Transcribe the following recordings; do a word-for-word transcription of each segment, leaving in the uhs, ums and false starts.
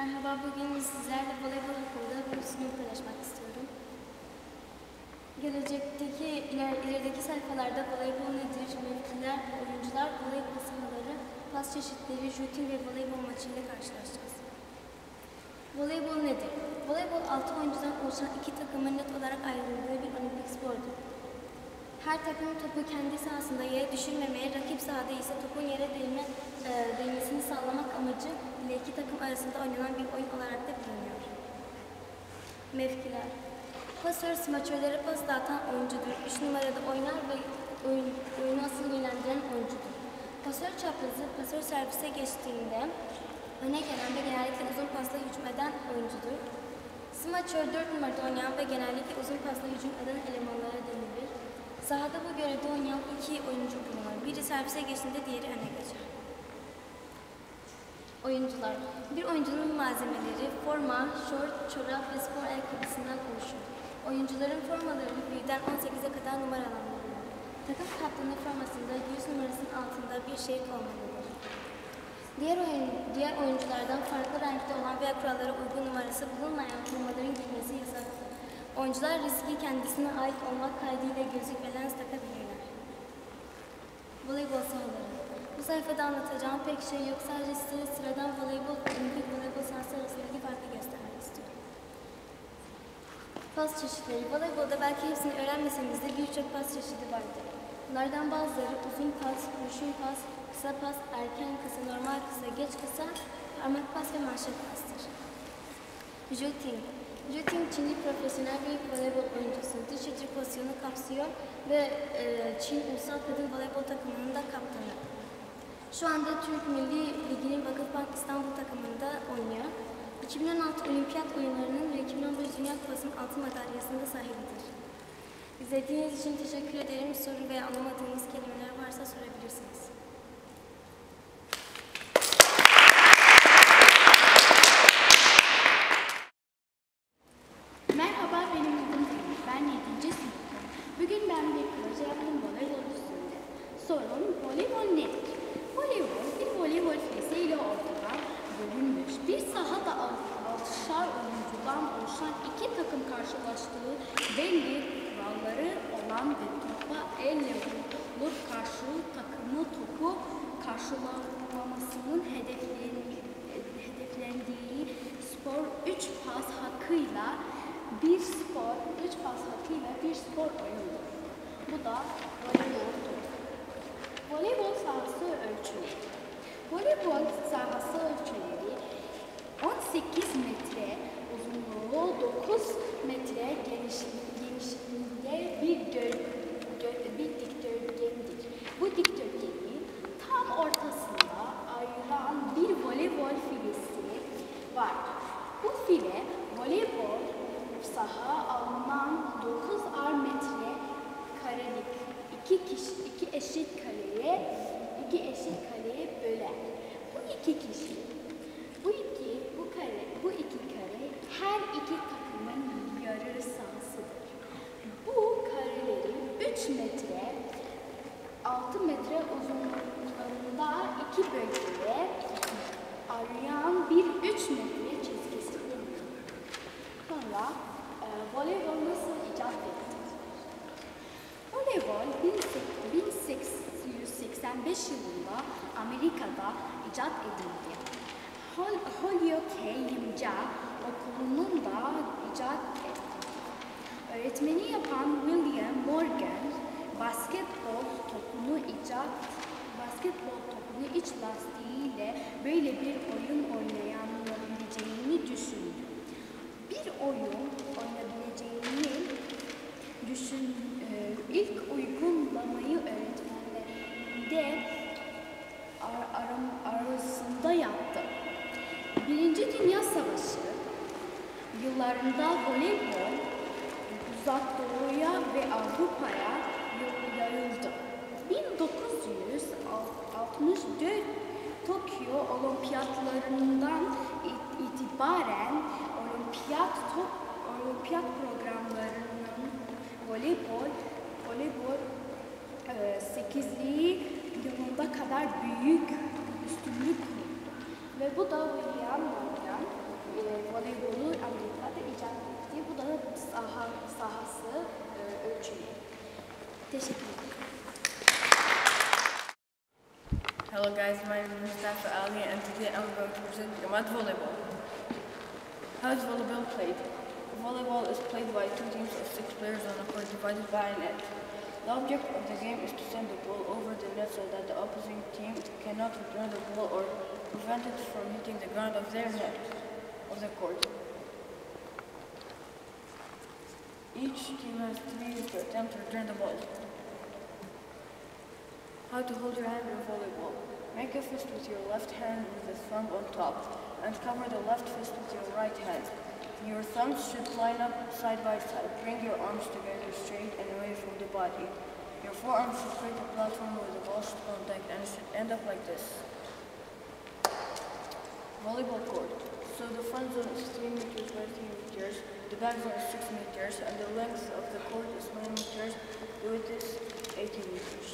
Merhaba, bugün sizlerle voleybol hakkında bir sunum paylaşmak istiyorum. Gelecekteki, iler, ilerideki sayfalarda voleybol nedir, mevkiler, oyuncular, voleybol sahaları, pas çeşitleri, shooting ve voleybol maçıyla karşılaşacağız. Voleybol nedir? Voleybol altı oyuncudan oluşan iki takımın net olarak ayrıldığı bir olimpik spordur. Her takım topu kendi sahasında yere düşürmemeye, rakip sahada ise topun yere değme, e, değmesini sağlamak amacı ile iki takım arasında oynanan bir oyun olarak da biliniyor. Mevkiler. Pasör, smaçörlere pas dağıtan oyuncudur. üç numarada oynar ve oyun, oyunu asıl yönlendiren oyuncudur. Pasör çaprazı, pasör servise geçtiğinde öne gelen ve genellikle uzun pasla hücum eden oyuncudur. Smaçör dört numarada oynayan ve genellikle uzun pasla hücum eden elemanlara denilir. Sahada bu görevde oynayan iki oyuncu bulunur. Biri servise geçtiğinde diğeri öne geçer. Oyuncular. Bir oyuncunun malzemeleri forma, şort, çorap ve spor ayakkabısından oluşur. Oyuncuların formaları birden on sekize kadar numaralandırılır. Takım kaptanı formasında yüz numarasının altında bir şey olmalıdır. Diğer, oyun, diğer oyunculardan farklı renkte olan veya kurallara uygun numarası bulunmayan formaların giyilmesi yasaktır. Oyuncular riski kendisine ait olmak kaydıyla gözlük ve lens takabilirler. Voleybol sahaları. Bu sayfada anlatacağım pek şey yok. Sadece size sıradan voleybol ve olimpik voleybol sahası arasındaki farkı göstermek istiyorum. Pas çeşitleri. Voleybolda belki hepsini öğrenmeseniz de birçok pas çeşidi vardır. Bunlardan bazıları uzun pas, kurşun pas, kısa pas, erken kısa, normal kısa, geç kısa, parmak pas ve manşet pastır. Shooting. Shooting, Çinli profesyonel bir voleybol oyuncusu. Dış açı pozisyonu kapsıyor ve e, Çin Ulusal Kadın Voleybol takımının da kaptanı. Şu anda Türk Milli Ligi'nin Vakıfbank İstanbul takımında oynuyor. iki bin on altı Olimpiyat Oyunları'nın ve iki bin on beş Dünya Kupası'nın altın madalyasında sahibidir. İzlediğiniz için teşekkür ederim. Soru veya anlamadığınız kelimeler varsa sorabilirsiniz. Merhaba, benim adım Demir. Ben yedinci sınıftayım. Bugün ben bir proje yaptım voleybol üstünde. Sorum, voleybol nedir? Voleybol, bir voleybol filesi ile ortadan bölünmüş. Bir sahada altışar oyuncudan oluşan iki takım karşılaştığı belli kuralları olan ve topa elle vurulur karşı takımı topu karşılamasının hedeflendiği spor üç pas hakkıyla bir spor, üç pas hakkıyla bir spor oyunudur. Bu da voleyboldur. Voleybol sahası ölçüleri. Voleybol sahası ölçüleri on sekiz metre uzunluğu, dokuz metre genişliğinde bir, gö gö bir dikdörtgendir. Bu dikdörtgenin tam ortasında ayrılan bir voleybol filesi vardır. Bu file voleybol saha alınan dokuz metre karelik iki, kişi, iki eşit kareye iki eşit kareye böler. Bu iki kişi, bu iki bu kare, bu iki kare her iki takımın yarı sahasıdır. Bu karelerin üç metre, altı metre uzunluğunda iki bölgede arayan bir üç metre çizgisi bulunur. Sonra e, voleybol nasıl icat edildi? Voleybol bin sekiz yüz seksen beş yılında Amerika'da icat edildi. Hol Holyoke İmca Okulu'nun da icat etti. Öğretmeni yapan William Morgan basketbol topunu icat basketbol topunu iç lastiğiyle böyle bir oyun oynayabileceğini düşündü. Bir oyun oynayabileceğini düşün, e, ilk uygulamayı öğretmenlerinde ar aram arasında yaptı. Birinci Dünya Savaşı yıllarında voleybol Uzak Doğu'ya ve Avrupa'ya yayıldı. bin dokuz yüz altmış dört Tokyo Olimpiyatlarından itibaren olimpiyat top olimpiyat programlarının voleybol voleybol sekizliği yılında kadar büyük üstünlük kurdu. Ve bu da William Morgan e, voleybolu Amerika'da icat etti. Bu da saha, sahası e, ölçülü. Teşekkür ederim. Hello guys, my name is Mustafa Ali and today I'm going to present you about volleyball. How is volleyball played? Volleyball is played by two teams of six players on a court divided by a net. The object of the game is to send the ball over the net so that the opposing team cannot return the ball or prevent it from hitting the ground of their net of the court. Each team has three minutes to attempt to return the ball. How to hold your hand in volleyball. Make a fist with your left hand with the thumb on top and cover the left fist with your right hand. Your thumbs should line up side by side. Bring your arms together straight and away from the body. Your forearms should create a platform where the ball should contact and it should end up like this. Volleyball court. So the front zone is three meters by three meters, the back zone is six meters, and the length of the court is nine meters, the width is eighteen meters.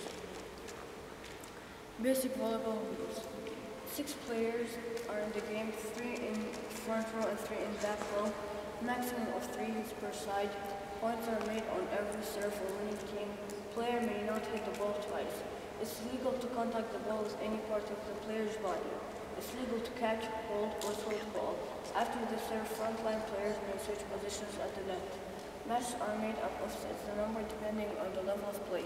Basic volleyball rules. Six players are in the game, three in front row and three in back row. Maximum of three hits per side. Points are made on every serve for winning team. Player may not hit the ball twice. It's legal to contact the ball with any part of the player's body. It's legal to catch, hold, or throw the ball. After the serve, frontline players may switch positions at the net. Matches are made up of sets, the number depending on the level of play.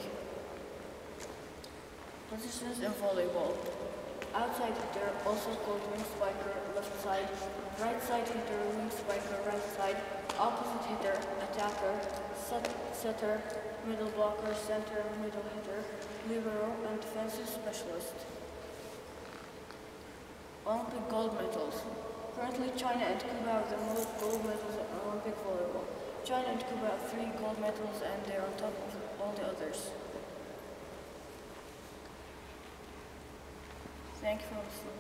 Positions in volleyball. Outside hitter, also called wing spiker, left side. Right side hitter, wing spiker, right side. Opposite hitter, attacker, set, setter, middle blocker, center, middle hitter, libero, and defensive specialist. Olympic gold medals. Currently, China and Cuba have the most gold medals in Olympic volleyball. China and Cuba have three gold medals and they're on top of all the others. Thank you for listening.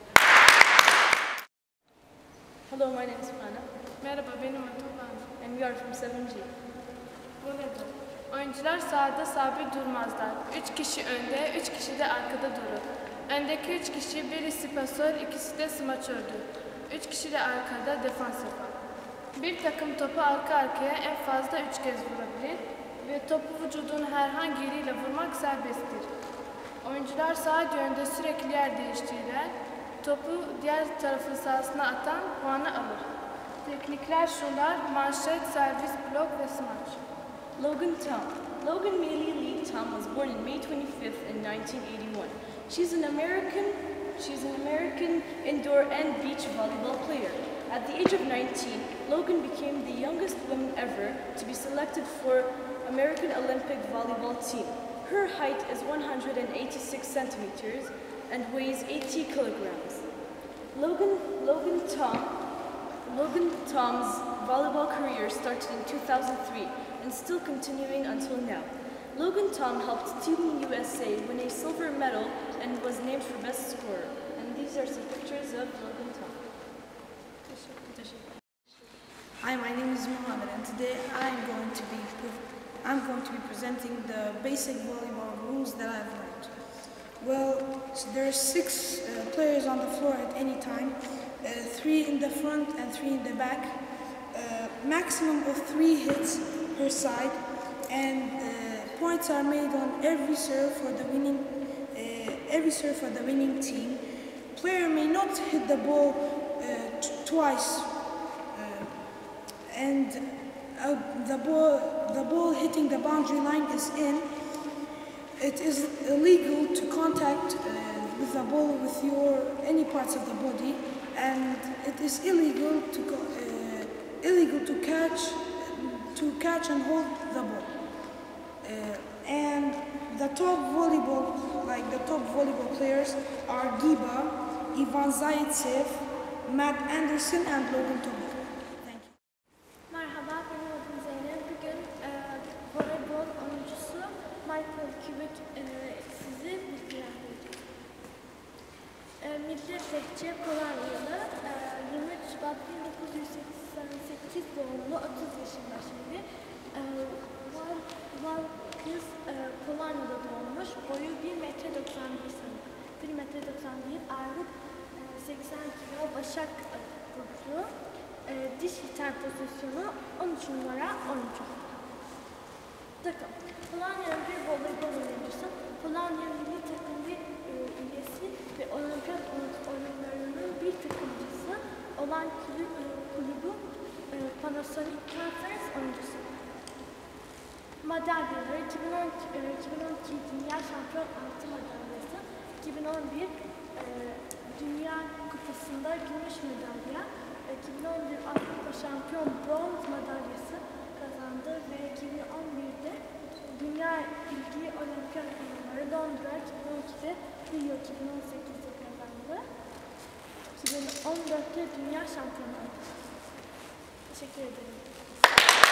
Hello, my name is Fana. Merhaba, benim adım Fana. And we are from seven G. Voleybol. Oyuncular sahada sabit durmazlar. Üç kişi önde, üç kişi de arkada durur. Öndeki üç kişi, birisi pasör, ikisi de smaçördür. Üç kişi de arkada defans yapar. Bir takım topu arka arkaya en fazla üç kez vurabilir ve topu vücudun herhangi yeriyle vurmak serbesttir. Oyuncular saha yönünde sürekli yer değiştirirler. Topu diğer tarafın sahasına atan puanı alır. Teknikler şunlar: manşet, servis, blok ve smaç. Logan Tom. Logan Mealy Lee Tom was born in May twenty-fifth in nineteen eighty-one. She's an American She's an American indoor and beach volleyball player. At the age of nineteen, Logan became the youngest woman ever to be selected for American Olympic volleyball team. Her height is one hundred eighty-six centimeters and weighs eighty kilograms. Logan, Logan Tom, Logan Tom's volleyball career started in two thousand three and still continuing until now. Logan Tom helped Team U S A win a silver medal and was named for best scorer. And these are some pictures of Logan Tom. Hi, my name is Mohammed, and today I'm going to be I'm going to be presenting the basic volleyball rules that I've learned. Well, so there are six uh, players on the floor at any time, uh, three in the front and three in the back. Uh, maximum of three hits per side, and uh, points are made on every serve for the winning uh, every serve for the winning team. Player may not hit the ball uh, t twice, uh, and uh, the ball the ball hitting the boundary line is in. It is illegal to contact uh, with the ball with your any parts of the body, and it is illegal to go, uh, illegal to catch to catch and hold the ball. Uh, and the top volleyball, like the top volleyball players, are Giba, Ivan Zaitsev, Matt Anderson, and Logan Tom. Thank you. Merhaba, benim adım Zeynep. Bugün e, voleybol oyuncusu Michael Kubik e, sizi bilgilendirecek. E, milli bekçi Polonyalı, e, yirmi üç Şubat bin dokuz yüz seksen sekiz doğumlu, otuz yaşında şimdi. E, var, var kız e, Polonya'da doğmuş, boyu bir metre doksan bir sanırım. bir metre doksan bir, ağırlık e, seksen kilo, başak e, burcu. e, diş iter pozisyonu on üç numara oyuncu. Takım. Polonya'nın bir voleybol oyuncusu, Polonya milli takım bir e, üyesi ve olimpiyat oyunlarının bir takımcısı olan kulüp, e, kulübü e, Panasonic Conference oyuncusu. Madalyaları iki bin on, e, iki bin on iki Dünya Şampiyon altın madalyası, iki bin on bir e, Dünya Kupası'nda gümüş madalya, iki bin on bir Avrupa Şampiyon bronz madalyası kazandı ve iki bin on birde Dünya İlgi Olimpiyat Oyunları Londra, iki bin on ikide Rio, iki bin on sekizde kazandı. iki bin on dörtte Dünya Şampiyonu oldu. Teşekkür ederim.